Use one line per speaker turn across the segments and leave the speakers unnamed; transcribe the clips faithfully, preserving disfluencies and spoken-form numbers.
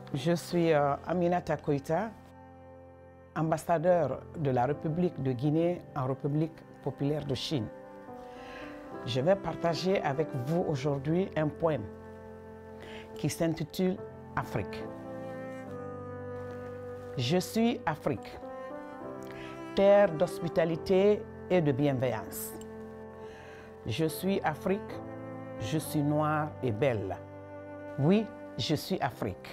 Je suis euh, Aminata Koïta, ambassadeur de la République de Guinée en République populaire de Chine. Je vais partager avec vous aujourd'hui un poème qui s'intitule Afrique. Je suis Afrique, terre d'hospitalité et de bienveillance. Je suis Afrique, je suis noire et belle. Oui, je suis Afrique,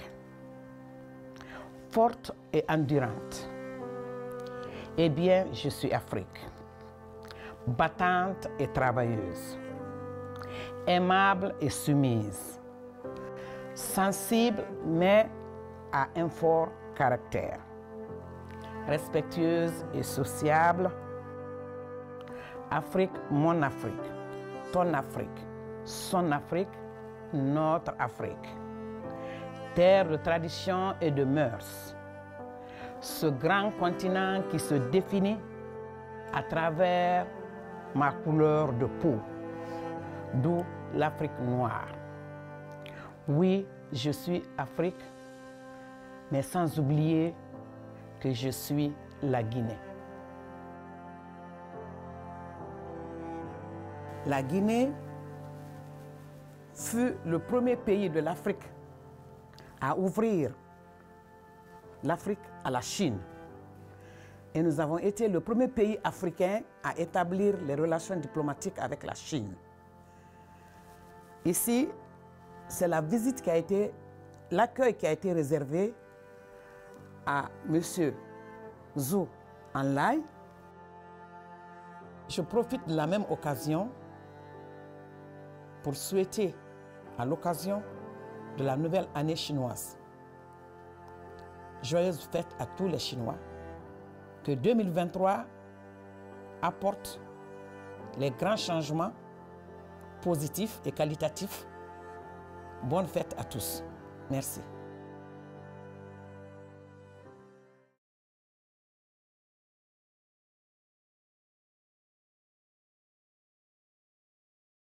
forte et endurante. Eh bien, je suis Afrique, battante et travailleuse, aimable et soumise, sensible mais à un fort caractère, respectueuse et sociable. Afrique, mon Afrique, ton Afrique, son Afrique, notre Afrique. Terre de tradition et de mœurs. Ce grand continent qui se définit à travers ma couleur de peau, d'où l'Afrique noire. Oui, je suis Afrique, mais sans oublier que je suis la Guinée. La Guinée fut le premier pays de l'Afrique à ouvrir l'Afrique à la Chine. Et nous avons été le premier pays africain à établir les relations diplomatiques avec la Chine. Ici, c'est la visite qui a été, l'accueil qui a été réservé à M. Zhou Enlai. Je profite de la même occasion pour souhaiter, à l'occasion de la nouvelle année chinoise, joyeuses fêtes à tous les Chinois, que deux mille vingt-trois apporte les grands changements positifs et qualitatifs. Bonne fête à tous. Merci.